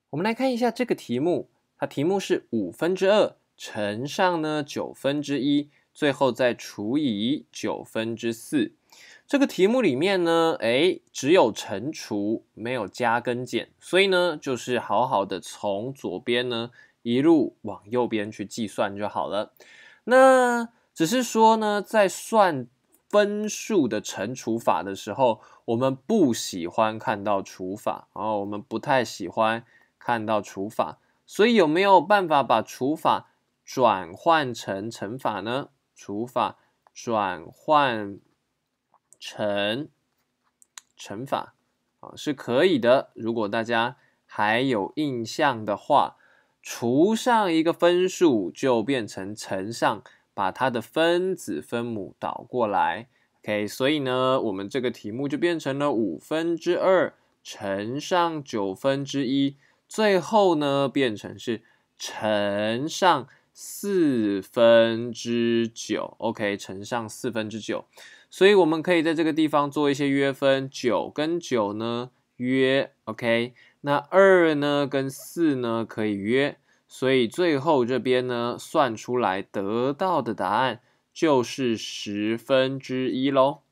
我们来看一下这个题目，它题目是2/5乘上呢1/9，最后再除以4/9。这个题目里面呢，只有乘除，没有加跟减，所以呢，就是好好的从左边呢一路往右边去计算就好了。那只是说呢，在算分数的乘除法的时候，我们不喜欢看到除法，我们不太喜欢看到除法，所以有没有办法把除法转换成乘法呢？除法转换成乘法是可以的。如果大家还有印象的话，除上一个分数就变成乘上，把它的分子分母倒过来。OK， 所以呢，我们这个题目就变成了2/5乘上1/9，最后呢变成是乘上9/4。OK， 乘上9/4。所以我们可以在这个地方做一些约分，9跟9呢约 ，OK， 那2呢跟4呢可以约，所以最后这边呢算出来得到的答案就是1/10咯。